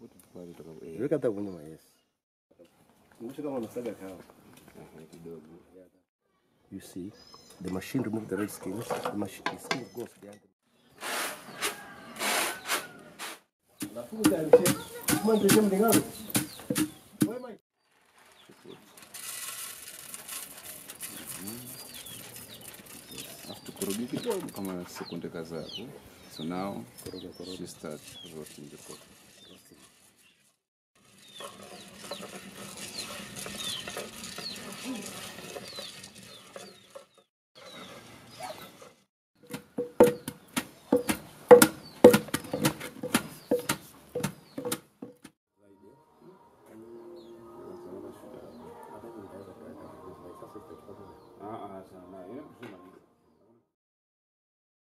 Weka hata nyuma, yes. Mwisho kama unasaga kahawa. Kidogo. You see, the machine removes the red skins. The machine skin goes behind. La fuga ya mche. Kama ndio mdingano. Wewe mai. After korogi kidogo kama sekunde kadhaa hapo. So now she starts roasting the pot.